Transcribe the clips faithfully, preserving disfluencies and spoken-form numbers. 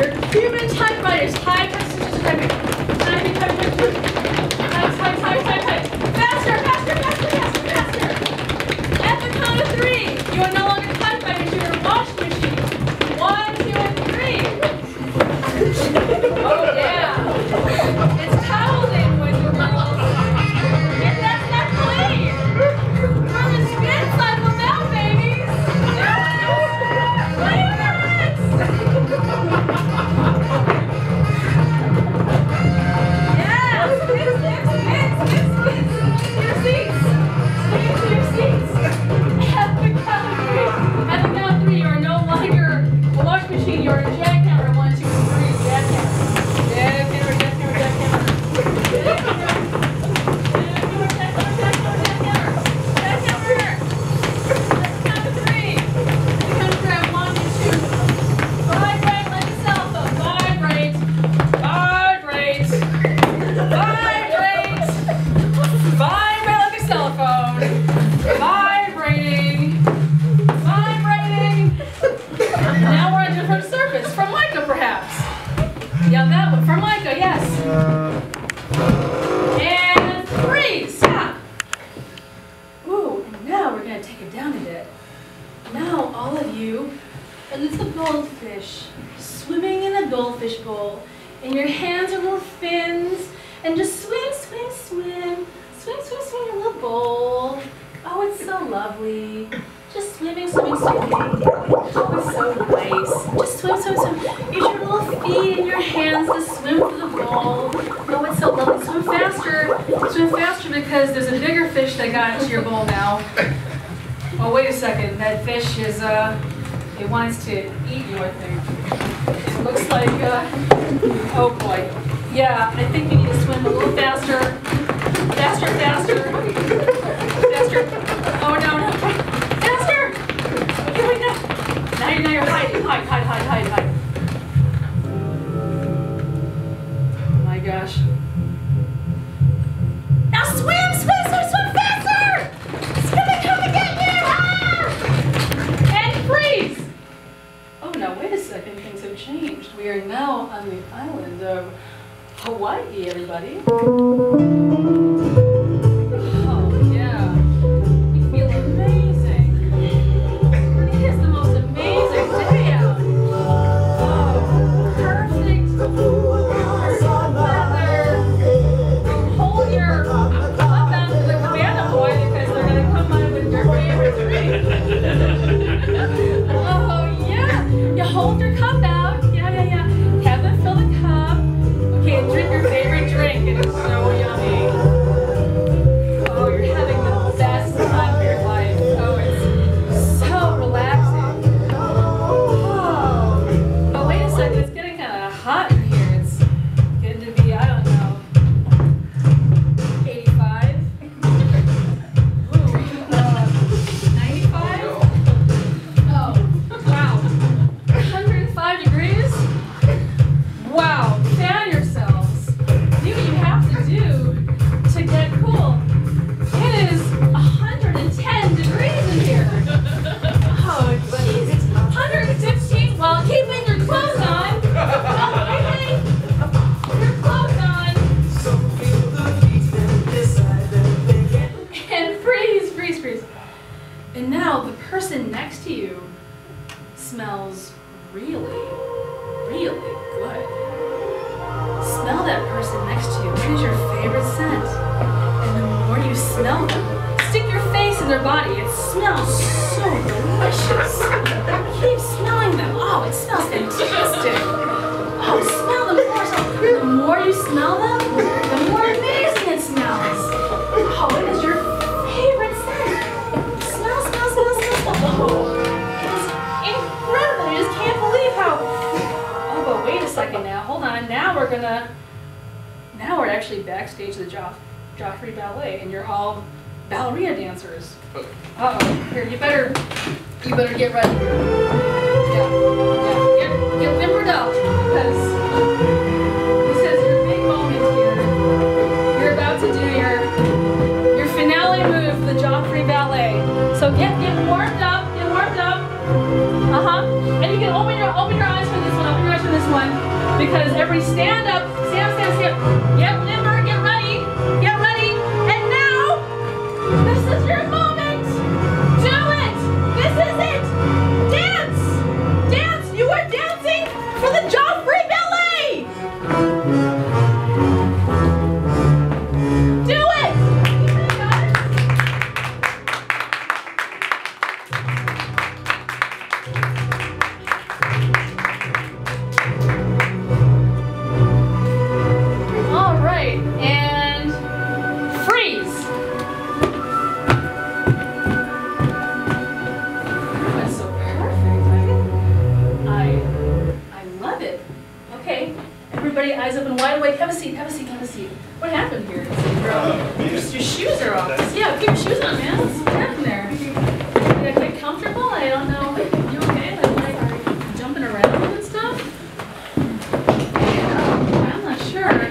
You're human typewriters. Type, type, type, type, type, type, type, type, type, type, type. Faster, faster, faster, faster, faster. At the count of three, you are no longer typewriters. You are washing machines. One, two, and three. Oh yeah. It's towels in, boys and girls. And that's not clean. We're the spin cycle now, babies. Wait a minute. Yes, spin, spin, spin, spin, spin. To your seats. Swing to your seats. At the count of three. At the count of three, you are no longer a wash machine. You are a jackhammer. One, two, and three. Jackhammer. Jackhammer, jackhammer, jackhammer. Jackhammer. Yeah, that one. Formica, yes. And freeze. Stop. Ooh, and now we're going to take it down a bit. Now all of you are little goldfish swimming in a goldfish bowl. And your hands are little fins. And just swim, swim, swim. Swim, swim, swim in a little bowl. Oh, it's so lovely. Just swimming, swimming, swimming. Oh, it's so nice. Just swim, swim, swim. Use your little feet and your hands to swim through the bowl. Oh, it's so lovely. Swim faster. Swim faster because there's a bigger fish that got into your bowl now. Oh, wait a second. That fish is, uh, it wants to eat you, I think. It looks like, uh, oh boy. Yeah, I think you need to swim a little faster. Faster, faster. Faster. Oh, no, no. Okay, wait, no. Now you're, now you're hiding. Hide, hide, hide, hide, hide. Oh my gosh. Now swim, swim, swim, swim faster! Swim and come and get you! Ah! And freeze! Oh, now wait a second. Things have changed. We are now on the island of Hawaii, everybody. Hold your cup out. Yeah, yeah, yeah. Have them fill the cup. Okay, and drink your favorite drink. It is so yummy. Oh, you're having the best time of your life. Oh, it's so relaxing. Oh, but wait a second. It's getting kind of hot in here. It's getting to be, I don't know, eighty-five? Ooh, uh, ninety-five? Oh, wow. Degrees? Wow, fan yourselves. Do what you have to do to get cool. It is one hundred ten degrees in here. Oh, jeez. one hundred fifteen while keeping your clothes on. Okay? Your clothes on. And freeze, freeze, freeze. And now the person next to you smells really, really good. Smell that person next to you. What is your favorite scent? And the more you smell them, stick your face in their body. It smells so delicious. Keep smelling them. Oh, it smells fantastic. Oh, smell them more. So the more you smell them, the more amazing it smells. Oh, it is your favorite scent. Smell, smell, smell, smell, smell. Oh. Second now, hold on. Now we're gonna. Now we're actually backstage of the Joff Joffrey Ballet, and you're all ballerina dancers. Uh oh. Here, you better, you better get ready. Yeah, yeah. Get, get limbered up because this is your big moment here. You're about to do your your finale move, the Joffrey Ballet. So get get warmed up. Get warmed up. Uh huh. And you can open your open your eyes for this one. Open your eyes for this one. Because everybody stand up, stand up, stand up, stand up. Get limber, get ready, get ready. And now, this is your moment. Do it. This is it. Dance. Dance. You are dancing for the Joffrey Ballet. Do it. All right, and freeze. That's so perfect. I, I love it. Okay, everybody, eyes open, wide awake. Have a seat. Have a seat. Have a seat. What happened here? Your, your shoes are off. Yeah, put your shoes on, man. What happened there? You gotta get comfortable. I don't know. You okay? Like, like jumping around and stuff. I'm not sure.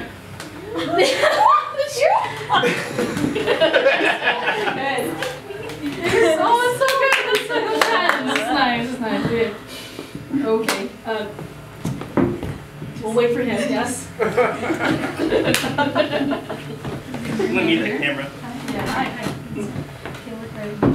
Oh, it's so good. That's so good. That's nice. That's nice. Good. Okay. Uh, we'll wait for him. Yes. I'm gonna need that camera. Yeah. Hi. Hi. Okay, look right.